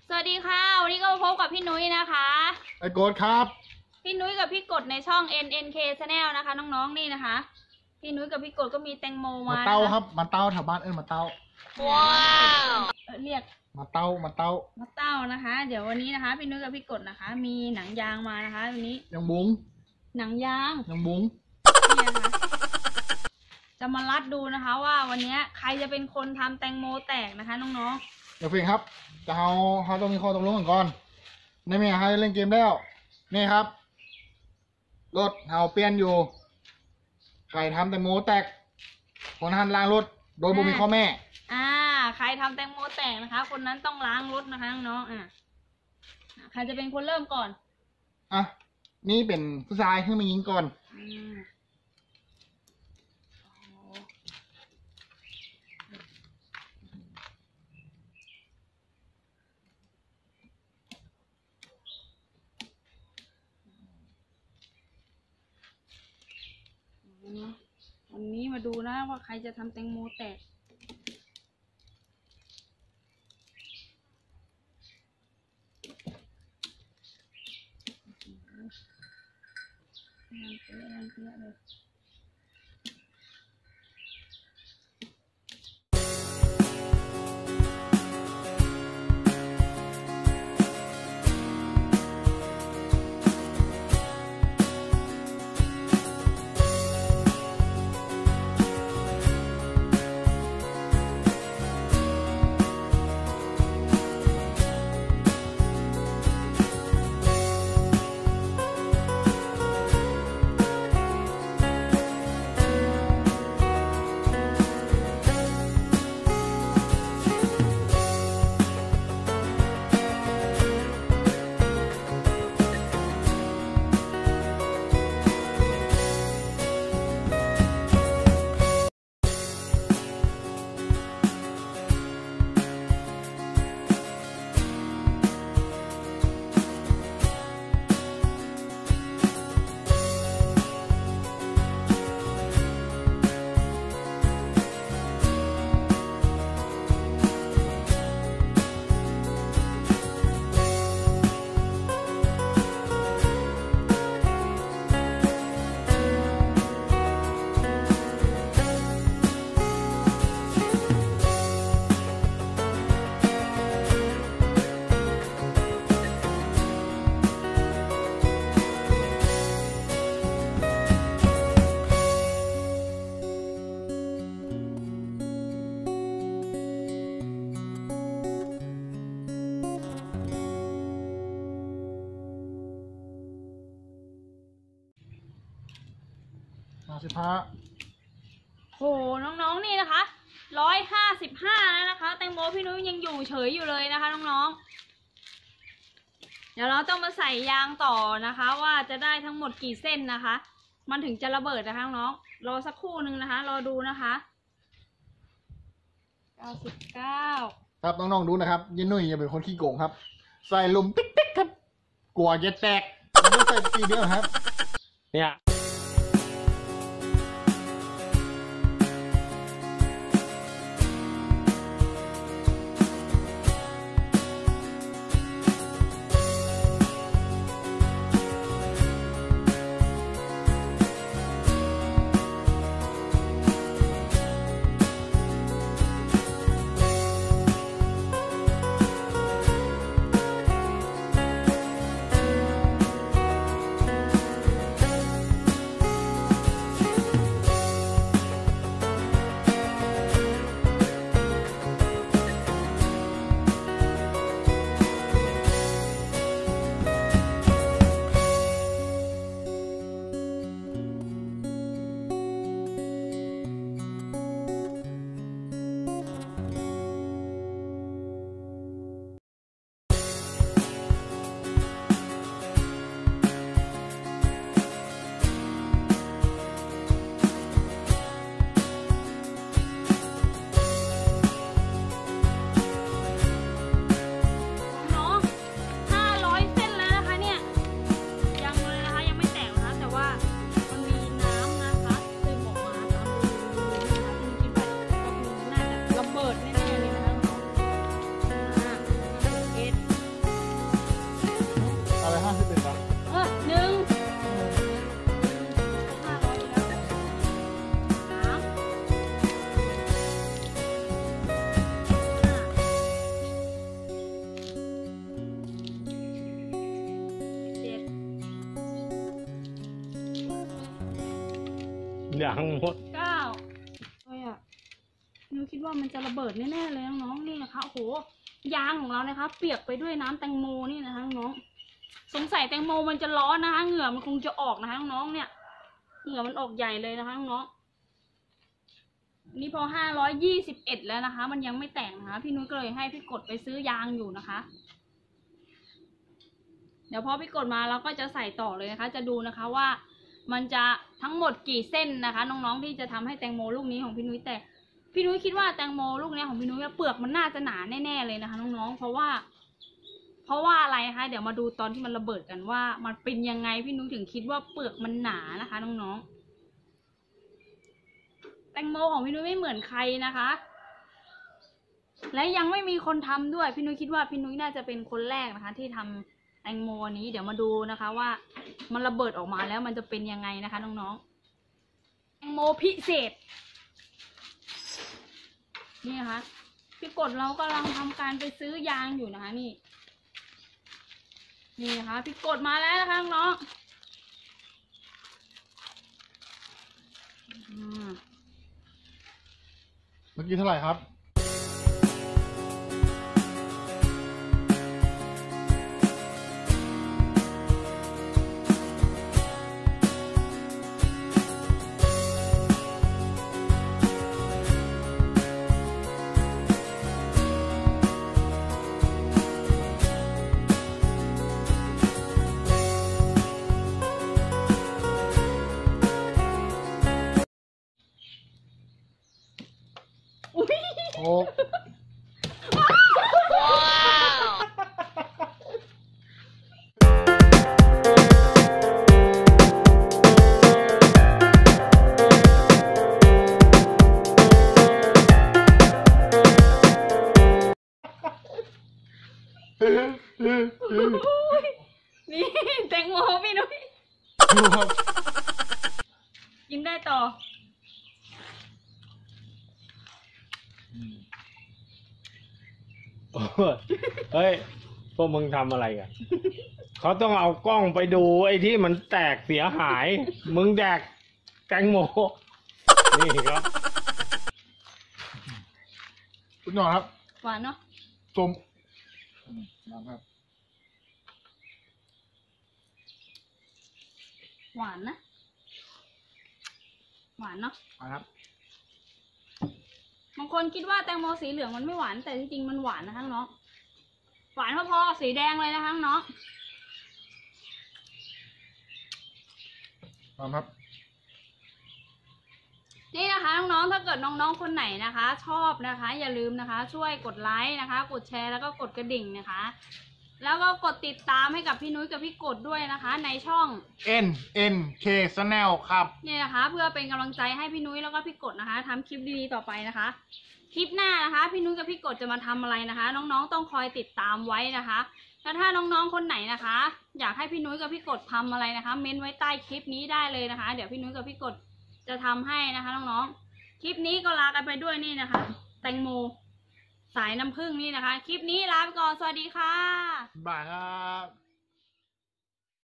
สวัสดีค่ะวันนี้ก็มาพบกับพี่นุ้ยนะคะไอ้โกดครับพี่นุ้ยกับพี่กดในช่อง NNK Channel นะคะน้องๆนี่นะคะพี่นุ้ยกับพี่กดก็มีแตงโมมาเต้าครับมาเต้าแถวบ้านมาเต้าว้าวเรียกมาเต้านะคะเดี๋ยววันนี้นะคะพี่นุ้ยกับพี่กดนะคะมีหนังยางมานะคะวันนี้ยังบุ้งหนังยางบุ้งนี่นะคะจะมารัดดูนะคะว่าวันนี้ใครจะเป็นคนทำแตงโมแตกนะคะน้องๆเดี๋ยวเพียงครับจะเขาต้องมีข้อตกลงกันก่อนในเมียให้เล่นเกมแล้วนี่ครับรถเฮาเปลี่ยนอยู่ใครทำแตงโมแตกคนหันล้างรถโดยบ่มีข้อแม่ใครทำแตงโมแตกนะคะคนนั้นต้องล้างรถนะคะน้องใครจะเป็นคนเริ่มก่อนนี่เป็นผู้ชายให้มายิงก่อนวันนี้มาดูนะว่าใครจะทำแตงโมแตกเลยโหน้องๆนี่นะคะ155แล้วนะคะแตงโมพี่นุ้ยยังอยู่เฉยอยู่เลยนะคะน้องๆเดี๋ยวเราต้องมาใส่ยางต่อนะคะว่าจะได้ทั้งหมดกี่เส้นนะคะมันถึงจะระเบิดนะคะน้องๆรอสักครู่หนึ่งนะคะรอดูนะคะ99 ครับน้องๆดูนะครับยันนุ่ยอย่าเป็นคนขี้โกงครับใส่ลมติ๊กครับกลัวจะแตกไม่ใส่ปีเดียวครับเนี่ยยังหมด 9เลยอ่ะหนูคิดว่ามันจะระเบิดแน่ๆเลยน้องๆนี่นะคะโอ้โหยางของเรานะคะ เปียกไปด้วยน้ำแตงโมนี่นะคะน้องๆสงสัยแตงโมมันจะร้อนนะคะเหงื่อมันคงจะออกนะคะน้องๆเนี่ยเหงื่อมันออกใหญ่เลยนะคะน้องๆนี่พอ521แล้วนะคะ มันยังไม่แต่งนะคะพี่นุ้ยก็เลยให้พี่กดไปซื้อยางอยู่นะคะ เดี๋ยวพอพี่กดมาเราก็จะใส่ต่อเลยนะคะ จะดูนะคะว่ามันจะทั้งหมดกี่เส้นนะคะ น้องๆที่จะทำให้แตงโมลูกนี้ของพี่นุ้ยแตกพี่นุ้ยคิดว่าแตงโมลูกนี้ของพี่นุ้ยเปลือกมันน่าจะหนาแน่ๆเลยนะคะ น้องๆเพราะว่าอะไรคะเดี๋ยวมาดูตอนที่มันระเบิดกันว่ามันเป็นยังไงพี่นุ้ยถึงคิดว่าเปลือกมันหนานะคะ น้องๆแตงโมของพี่นุ้ยไม่เหมือนใครนะคะ และยังไม่มีคนทำด้วยพี่นุ้ยคิดว่าพี่นุ้ยน่าจะเป็นคนแรกนะคะ ที่ทำแตงโมนี้เดี๋ยวมาดูนะคะว่ามันระเบิดออกมาแล้วมันจะเป็นยังไงนะคะน้องๆแตงโมพิเศษนี่นะคะพี่กดเรากำลังทำการไปซื้อยางอยู่นะคะนี่นะคะพี่กดมาแล้วนะคะน้องเมื่อกี้เท่าไหร่ครับอุ๊ยโอ้นี่แตงโมพี่นุ้ยกินได้ต่อโอ้ยเฮ้ย พวกมึงทำอะไรกันเขาต้องเอากล้องไปดูไอ้ที่มันแตกเสียหาย มึงแดกแตงโม นี่ครับคุณหน่อยครับหวานเนาะส้มนะครับหวานนะหวานเนาะนะครับบางคนคิดว่าแตงโมสีเหลืองมันไม่หวานแต่จริงๆมันหวานนะคะน้องหวานพอๆสีแดงเลยนะคะน้องครับนี่นะคะน้องๆถ้าเกิดน้องๆคนไหนนะคะ ชอบนะคะ อย่าลืมนะคะ ช่วยกดไลค์นะคะ กดแชร์แล้วก็กดกระดิ่งนะคะ แล้วก็กดติดตามให้กับพี่นุ้ยกับพี่กดด้วยนะคะ ในช่อง NNK Channel ครับเนี่ยนะคะ เพื่อเป็นกำลังใจให้พี่นุ้ยแล้วก็พี่กดนะคะทำคลิปดีๆต่อไปนะคะ คลิปหน้านะคะพี่นุ้ยกับพี่กดจะมาทำอะไรนะคะ น้องๆต้องคอยติดตามไว้นะคะแล้วถ้าน้องๆคนไหนนะคะ อยากให้พี่นุ้ยกับพี่กดทำอะไรนะคะ เม้นไว้ใต้คลิปนี้ได้เลยนะคะ เดี๋ยวพี่นุ้ยกับพี่กดจะทำให้นะคะน้องๆคลิปนี้ก็ลากันไปด้วยนี่นะคะ แตงโมสายน้ำผึ้งนี่นะคะ คลิปนี้ลาไปก่อนสวัสดีค่ะบายครับ